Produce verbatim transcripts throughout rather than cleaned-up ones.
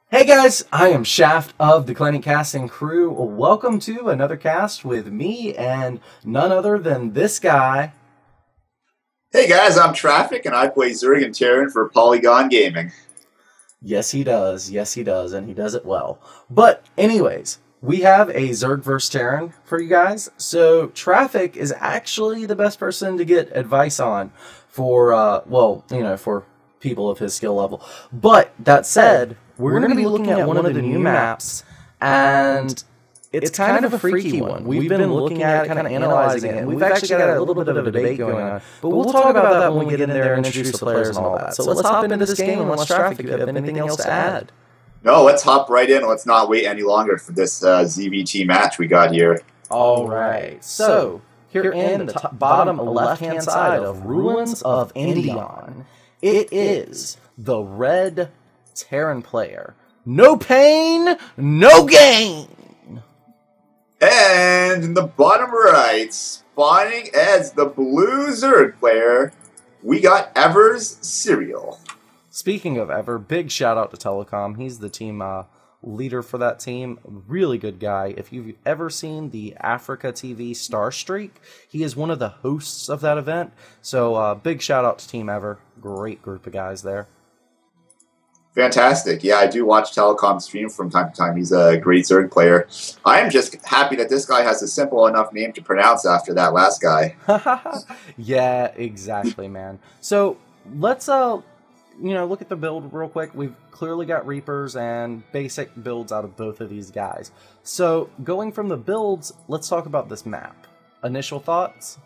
Hey guys, I am Shaft of the Clinic Casting Crew. Welcome to another cast with me and none other than this guy. Hey guys, I'm Traffic and I play Zerg and Terran for Polygon Gaming. Yes, he does. Yes, he does, and he does it well. But anyways, we have a Zerg versus Terran for you guys. So Traffic is actually the best person to get advice on for, uh, well, you know, for people of his skill level. But that said, we're, we're going to be looking at one of the new maps, and it's kind of a freaky one. We've been looking at it, kind of analyzing it, and we've actually got a little bit of a debate going on. But we'll talk about that when we get in there and introduce the players and all that. So let's hop into this game, unless Traffic, you have anything else to add. No, let's hop right in. Let's not wait any longer for this uh, Z V T match we got here. All right. So, here in the top, bottom left-hand side of Ruins of Endion, it is the red Terran player. No pain, no gain. And in the bottom right, spawning as the blue Zerg player, we got EverCereal. Speaking of Ever, big shout out to Telecom. He's the team uh, leader for that team. Really good guy. If you've ever seen the Africa T V Star Streak, he is one of the hosts of that event. So uh, big shout out to Team Ever. Great group of guys there. Fantastic. Yeah, I do watch Telecom stream from time to time. He's a great Zerg player. I am just happy that this guy has a simple enough name to pronounce after that last guy. Yeah, exactly, man. So let's uh, you know, look at the build real quick. We've clearly got Reapers and basic builds out of both of these guys. So going from the builds, let's talk about this map. Initial thoughts?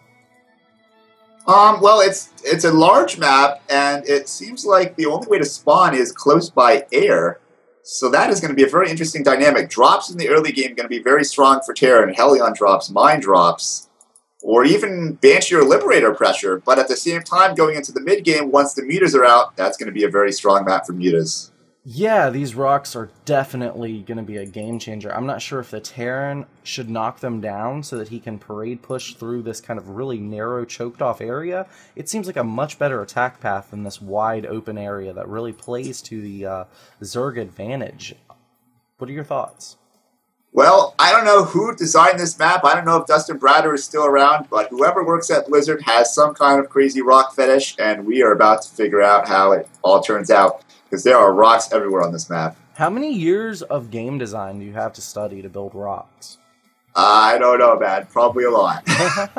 Um, well, it's it's a large map, and it seems like the only way to spawn is close by air. So that is going to be a very interesting dynamic. Drops in the early game are going to be very strong for Terran. Hellion drops, Mine drops, or even Banshee or Liberator pressure. But at the same time, going into the mid game, once the mutas are out, that's going to be a very strong map for mutas. Yeah, these rocks are definitely going to be a game changer. I'm not sure if the Terran should knock them down so that he can parade push through this kind of really narrow, choked off area. It seems like a much better attack path than this wide open area that really plays to the uh, Zerg advantage. What are your thoughts? Well, I don't know who designed this map. I don't know if Dustin Bratter is still around, but whoever works at Blizzard has some kind of crazy rock fetish, and we are about to figure out how it all turns out. Because there are rocks everywhere on this map. How many years of game design do you have to study to build rocks? I don't know, man. Probably a lot.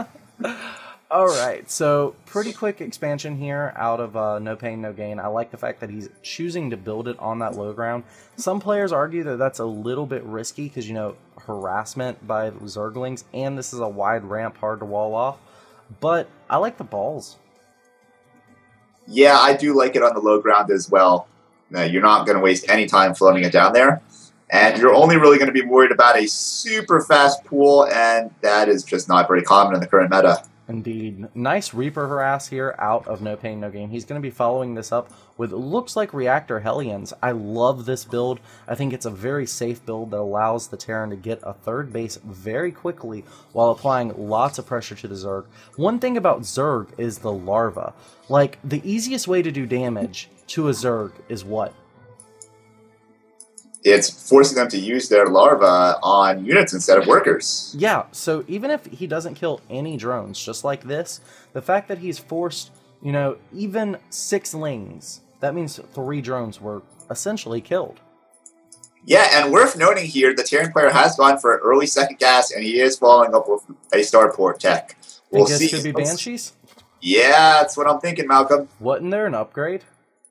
Alright, so pretty quick expansion here out of uh, No Pain, No Gain. I like the fact that he's choosing to build it on that low ground. Some players argue that that's a little bit risky because, you know, harassment by Zerglings, and this is a wide ramp, hard to wall off. But I like the balls. Yeah, I do like it on the low ground as well. No, you're not going to waste any time floating it down there. And you're only really going to be worried about a super fast pool, and that is just not very common in the current meta. Indeed. Nice Reaper harass here out of No Pain, No Gain. He's going to be following this up with looks like Reactor Hellions. I love this build. I think it's a very safe build that allows the Terran to get a third base very quickly while applying lots of pressure to the Zerg. One thing about Zerg is the larva. Like, the easiest way to do damage to a Zerg is what? It's forcing them to use their larva on units instead of workers. Yeah, so even if he doesn't kill any drones, just like this, the fact that he's forced, you know, even six lings, that means three drones were essentially killed. Yeah, and worth noting here, the Terran player has gone for an early second gas, and he is following up with a starport tech. We'll Think this see. Could be Banshees? Yeah, that's what I'm thinking, Malcolm. Wasn't there an upgrade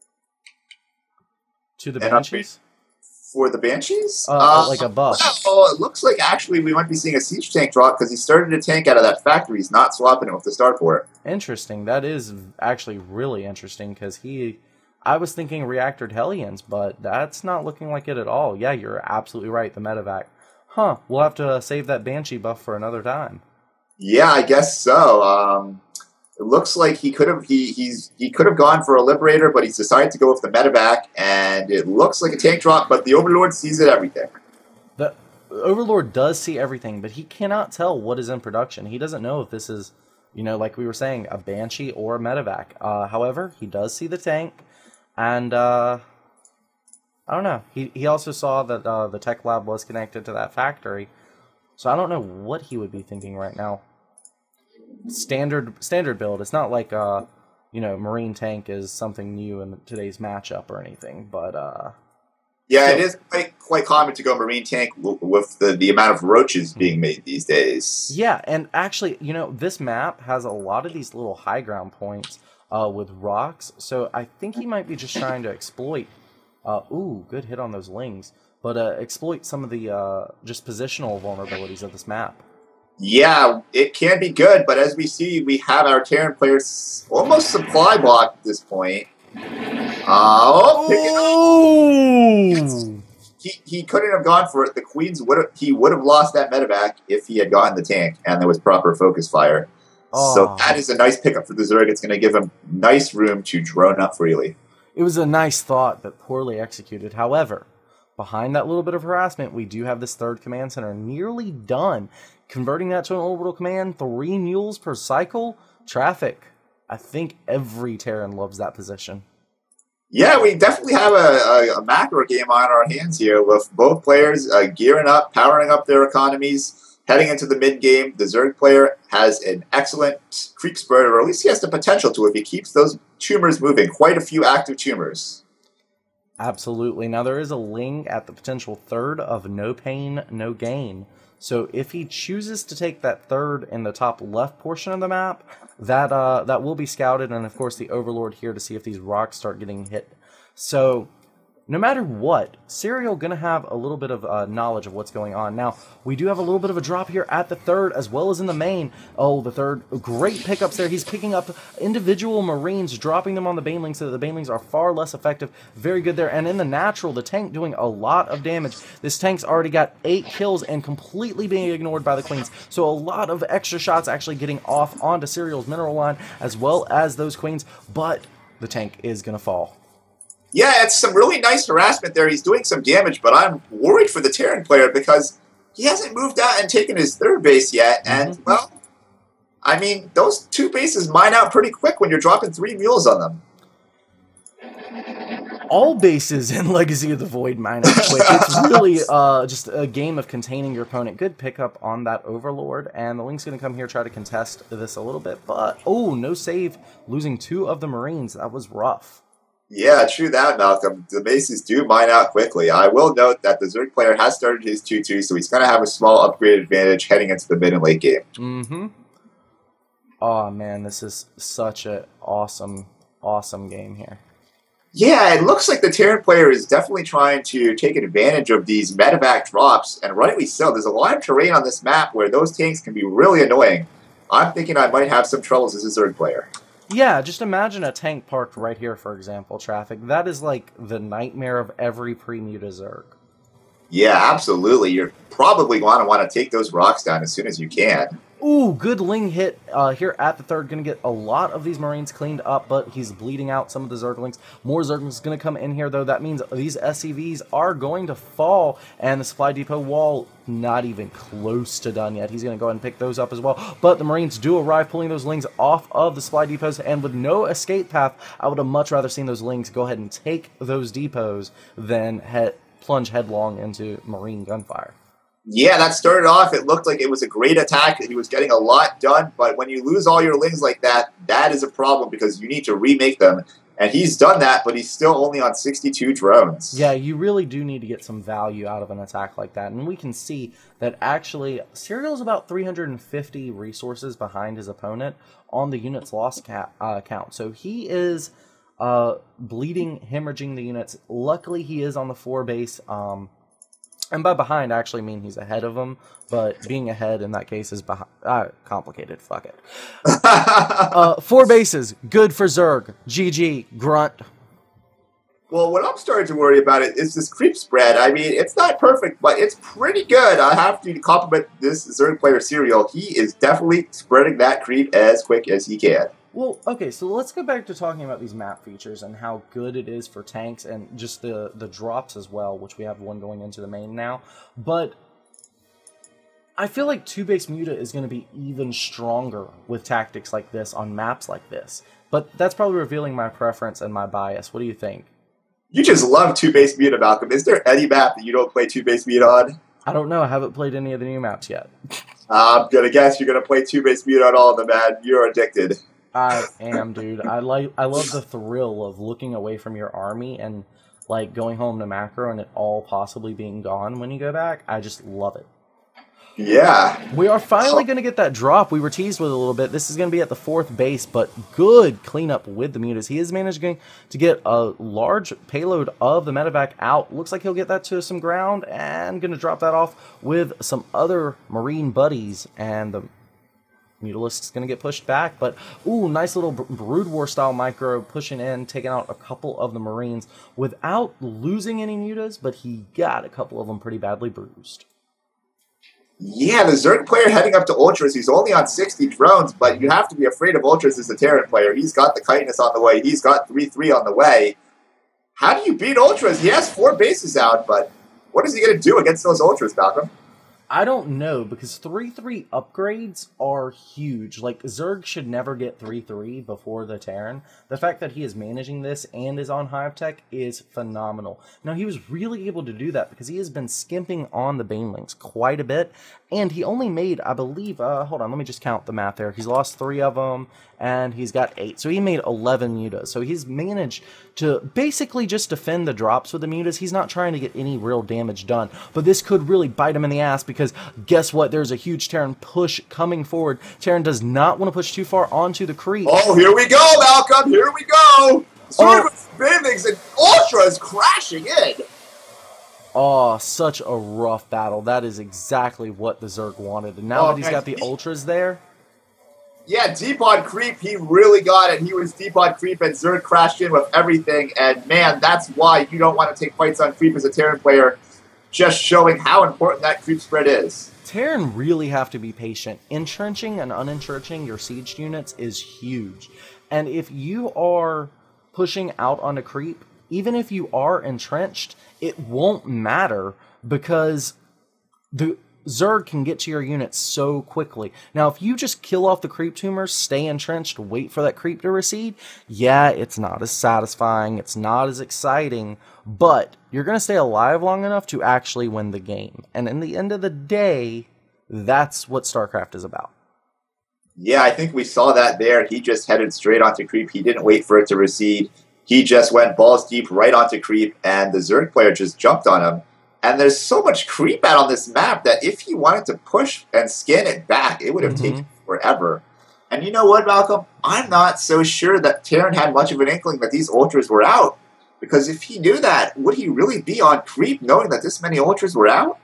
to the an Banshees? Upgrade for the Banshees? Uh, uh, like a buff. Oh, it looks like actually we might be seeing a siege tank drop because he started a tank out of that factory. He's not swapping it with the starport. Interesting. That is actually really interesting because he... I was thinking reactored Hellions, but that's not looking like it at all. Yeah, you're absolutely right, the medevac. Huh, we'll have to save that Banshee buff for another time. Yeah, I guess so. Um, it looks like he could have he he's he could have gone for a Liberator, but he's decided to go with the medevac, and it looks like a tank drop, but the Overlord sees it everything. The Overlord does see everything, but he cannot tell what is in production. He doesn't know if this is, you know, like we were saying, a Banshee or a medevac. Uh, however, he does see the tank. And, uh, I don't know. He he also saw that uh, the tech lab was connected to that factory, so I don't know what he would be thinking right now. Standard standard build. It's not like uh you know Marine tank is something new in today's matchup or anything, but uh. Yeah, So, it is quite, quite common to go Marine tank w with the, the amount of roaches being made these days. yeah, and actually, you know, this map has a lot of these little high ground points uh, with rocks, so I think he might be just trying to exploit, uh, ooh, good hit on those lings, but uh, exploit some of the uh, just positional vulnerabilities of this map. Yeah, it can be good, but as we see, we have our Terran players almost supply blocked at this point. Oh, oh! He, he couldn't have gone for it. The Queens would have, he would have lost that medevac if he had gotten the tank and there was proper focus fire. Oh. So that is a nice pickup for the Zerg. It's going to give him nice room to drone up freely. It was a nice thought, but poorly executed. However, behind that little bit of harassment, we do have this third command center nearly done. Converting that to an orbital command, three mules per cycle, traffic. I think every Terran loves that position. Yeah, we definitely have a, a, a macro game on our hands here with both players uh, gearing up, powering up their economies, heading into the mid-game. The Zerg player has an excellent creep spread, or at least he has the potential to if he keeps those tumors moving. Quite a few active tumors. Absolutely. Now, there is a Ling at the potential third of No Pain, No Gain. So if he chooses to take that third in the top left portion of the map, that uh, that will be scouted, and of course the Overlord here to see if these rocks start getting hit. So no matter what, Cereal going to have a little bit of uh, knowledge of what's going on. Now, we do have a little bit of a drop here at the third, as well as in the main. Oh, the third, great pickups there. He's picking up individual Marines, dropping them on the Banelings, so that the Banelings are far less effective. Very good there. And in the natural, the tank doing a lot of damage. This tank's already got eight kills and completely being ignored by the Queens. So a lot of extra shots actually getting off onto Cereal's mineral line, as well as those Queens. But the tank is going to fall. Yeah, it's some really nice harassment there. He's doing some damage, but I'm worried for the Terran player because he hasn't moved out and taken his third base yet. And, mm-hmm. well, I mean, those two bases mine out pretty quick when you're dropping three mules on them. All bases in Legacy of the Void mine out quick. It's really uh, just a game of containing your opponent. Good pickup on that Overlord, and the Link's going to come here try to contest this a little bit. But, oh, no save, losing two of the Marines. That was rough. Yeah, true that, Malcolm. The bases do mine out quickly. I will note that the Zerg player has started his two two, so he's going to have a small upgrade advantage heading into the mid and late game. Mm-hmm. Oh, man, this is such an awesome, awesome game here. Yeah, it looks like the Terran player is definitely trying to take advantage of these medevac drops, and rightly so. There's a lot of terrain on this map where those tanks can be really annoying. I'm thinking I might have some troubles as a Zerg player. Yeah, just imagine a tank parked right here, for example, traffic. That is like the nightmare of every pre-muta Zerg. Yeah, absolutely. You're probably going to want to take those rocks down as soon as you can. Ooh, good Ling hit uh, here at the third. Going to get a lot of these Marines cleaned up, but he's bleeding out some of the Zerglings. More Zerglings going to come in here, though. That means these S C Vs are going to fall, and the supply depot wall not even close to done yet. He's going to go ahead and pick those up as well. But the Marines do arrive, pulling those Lings off of the supply depots, and with no escape path, I would have much rather seen those Lings go ahead and take those depots than head, plunge headlong into Marine gunfire. Yeah, that started off, it looked like it was a great attack. He was getting a lot done, but when you lose all your Lings like that, that is a problem because you need to remake them. And he's done that, but he's still only on sixty-two drones. Yeah, you really do need to get some value out of an attack like that. And we can see that actually Cereal's about three hundred fifty resources behind his opponent on the units lost ca uh, count. So he is uh, bleeding, hemorrhaging the units. Luckily, he is on the four base. Um, And by behind, I actually mean he's ahead of him, but being ahead in that case is behind. Uh, complicated, fuck it. uh, four bases, good for Zerg. G G, grunt. Well, what I'm starting to worry about it is this creep spread. I mean, it's not perfect, but it's pretty good. I have to compliment this Zerg player, Cereal. He is definitely spreading that creep as quick as he can. Well, okay, so let's go back to talking about these map features and how good it is for tanks and just the, the drops as well, which we have one going into the main now. But I feel like two-base Muta is going to be even stronger with tactics like this on maps like this. But that's probably revealing my preference and my bias. What do you think? You just love two-base Muta, Malcolm. Is there any map that you don't play two-base Muta on? I don't know. I haven't played any of the new maps yet. Uh, I'm gonna guess you're gonna play two-base Muta on all of them, man. You're addicted. I am, dude. I like. I love the thrill of looking away from your army and like going home to macro and it all possibly being gone when you go back. I just love it. Yeah. We are finally going to get that drop we were teased with a little bit. This is going to be at the fourth base, but good cleanup with the mutas. He is managing to get a large payload of the medevac out. Looks like he'll get that to some ground and going to drop that off with some other marine buddies. And the Mutalisk is going to get pushed back, but ooh, nice little Brood War style micro pushing in, taking out a couple of the Marines without losing any mutas, but he got a couple of them pretty badly bruised. Yeah, the Zerg player heading up to Ultras, he's only on sixty drones, but you have to be afraid of Ultras as a Terran player. He's got the Chitinous on the way. He's got three three on the way. How do you beat Ultras? He has four bases out, but what is he going to do against those Ultras, Malcolm? I don't know, because three three upgrades are huge. Like, Zerg should never get three three before the Terran. The fact that he is managing this and is on Hive Tech is phenomenal. Now, he was really able to do that because he has been skimping on the Banelings quite a bit, and he only made, I believe, uh, hold on, let me just count the math there. He's lost three of them, and he's got eight. So he made eleven mutas. So he's managed to basically just defend the drops with the mutas. He's not trying to get any real damage done, but this could really bite him in the ass because guess what? There's a huge Terran push coming forward. Terran does not want to push too far onto the creep. Oh, here we go, Malcolm. Here we go. Sword with Banelings and Ultras crashing in. Oh, such a rough battle. That is exactly what the Zerg wanted. And now oh, that he's man, got the he, Ultras there. Yeah, deep on creep, he really got it. He was deep on creep, and Zerg crashed in with everything. And, man, that's why you don't want to take fights on creep as a Terran player, just showing how important that creep spread is. Terran really have to be patient. Entrenching and unentrenching your siege units is huge. And if you are pushing out on a creep, even if you are entrenched, it won't matter because the Zerg can get to your units so quickly. Now, if you just kill off the creep tumors, stay entrenched, wait for that creep to recede, yeah, it's not as satisfying, it's not as exciting, but you're going to stay alive long enough to actually win the game. And in the end of the day, that's what StarCraft is about. Yeah, I think we saw that there. He just headed straight onto creep. He didn't wait for it to recede. He just went balls deep right onto creep, and the Zerg player just jumped on him. And there's so much creep out on this map that if he wanted to push and scan it back, it would have mm-hmm. taken forever. And you know what, Malcolm? I'm not so sure that Terran had much of an inkling that these Ultras were out. Because if he knew that, would he really be on creep knowing that this many Ultras were out?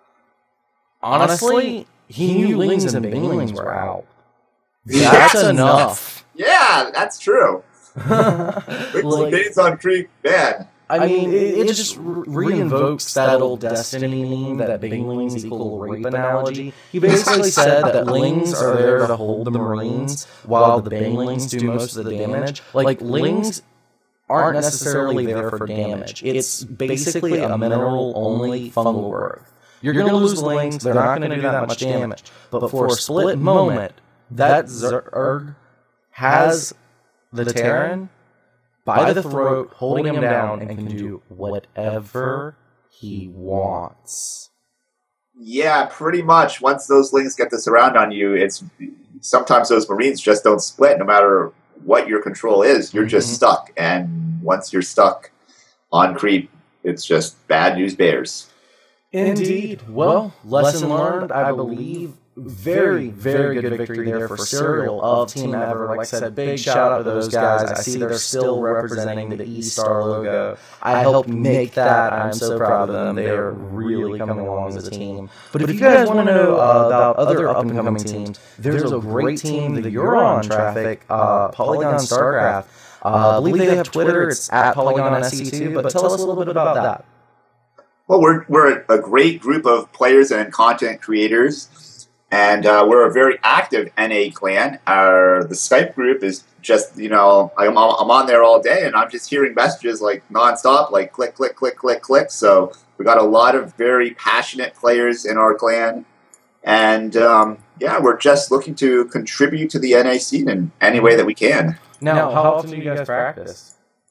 Honestly, he knew Lings and Banelings were out. That's, that's enough. Yeah, that's true. Like, days on creep, man. I mean, it, it just re-invokes that old Destiny meme, that Banelings equal rape analogy. He basically said that Lings are there to hold the Marines, while the Banelings do most of the damage. Like, Lings aren't necessarily there for damage. It's basically a mineral-only fungal growth. You're going to lose Lings, they're not going to do that much damage. But for a split moment, that Zerg has the Terran by the throat, holding him down, and can do whatever he wants. Yeah, pretty much. Once those Lings get the surround on you, it's sometimes those Marines just don't split, no matter what your control is. You're mm-hmm. just stuck, and once you're stuck on creep, it's just bad news bears. Indeed. Well, lesson learned, I believe. Very, very good victory there for Cereal of Team Ever. Like I said, big shout out to those guys. I see they're still representing the E-Star logo. I helped make that. I'm so proud of them. They are really coming along as a team. But if you guys want to know uh, about other up-and-coming teams, there's a great team, the Euron Traffic, uh, Polygon StarCraft. Uh, I believe they have Twitter. It's at Polygon S E two. But tell us a little bit about that. Well, we're, we're a great group of players and content creators. And uh, we're a very active N A clan. Our the Skype group is just, you know, I'm, I'm on there all day, and I'm just hearing messages like nonstop, like click, click, click, click, click. So we got a lot of very passionate players in our clan. And, um, yeah, we're just looking to contribute to the N A scene in any way that we can. Now, how often do you guys practice?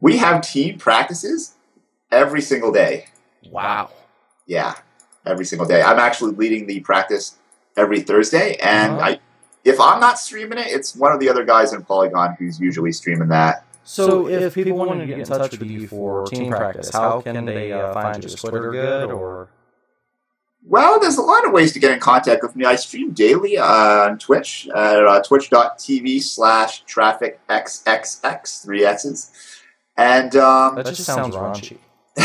We have team practices every single day. Wow. Yeah, every single day. I'm actually leading the practice every Thursday, and uh-huh. I, if I'm not streaming it, it's one of the other guys in Polygon who's usually streaming that. So, if people wanted to get in touch with you for team practice, how can they uh, find you? Is Twitter good, or? Well, there's a lot of ways to get in contact with me. I stream daily on Twitch at uh, twitch.tv slash trafficxxx, three X's. And, um... That just sounds raunchy.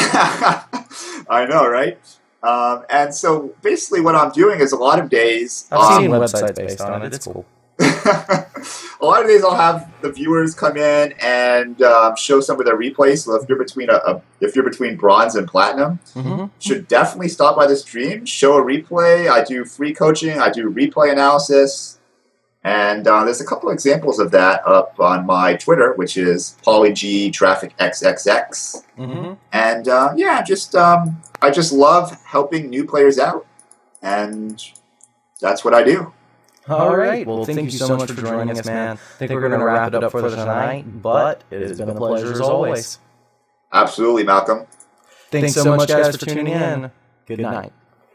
I know, right? Um, and so, basically what I'm doing is a lot of days... I've um, seen websites based on it. It's cool. A lot of days I'll have the viewers come in and um, show some of their replays. So if you're between a, a if you're between bronze and platinum, mm-hmm. should definitely stop by the stream, show a replay. I do free coaching. I do replay analysis, and uh, there's a couple of examples of that up on my Twitter, which is PolyG Traffic X X X. Mm-hmm. And uh, yeah, just um, I just love helping new players out, and that's what I do. All right. Well, thank, thank you so much for joining us, man. I think we're going to wrap it up for tonight, but it has been a pleasure as always. Absolutely, Malcolm. Thanks, Thanks so much, guys, for tuning in. Good night.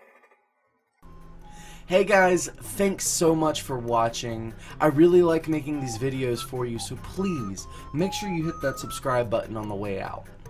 Hey guys, thanks so much for watching. I really like making these videos for you, so please make sure you hit that subscribe button on the way out.